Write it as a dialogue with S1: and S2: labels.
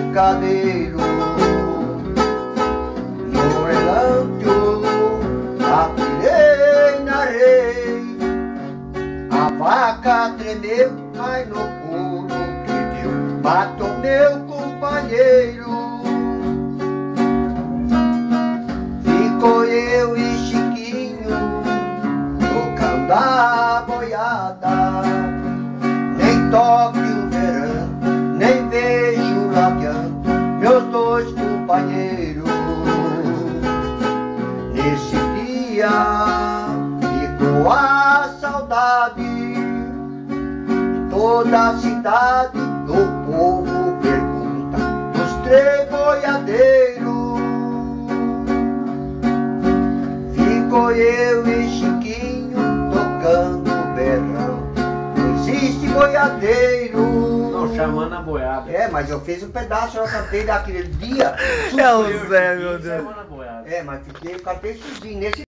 S1: picadeiro. No relâmpago atirei na rei. A vaca tremeu, mas no pulo que deu matou meu companheiro. Ficou eu e Chiquinho tocando a boiada. Nem toque o verão, nem vejo ladeando meus dois companheiros. Nesse dia ficou a saudade de toda a cidade. O povo pergunta dos três boiadeiros. Ficou eu e Chiquinho tocando berrão. Não existe boiadeiro.
S2: Não, chamando a boiada.
S1: É, mas eu fiz um pedaço, eu cantei daquele dia.
S3: É o Zé, meu Deus.
S2: Chamando a boiada.
S1: É, mas eu cantei sozinho nesse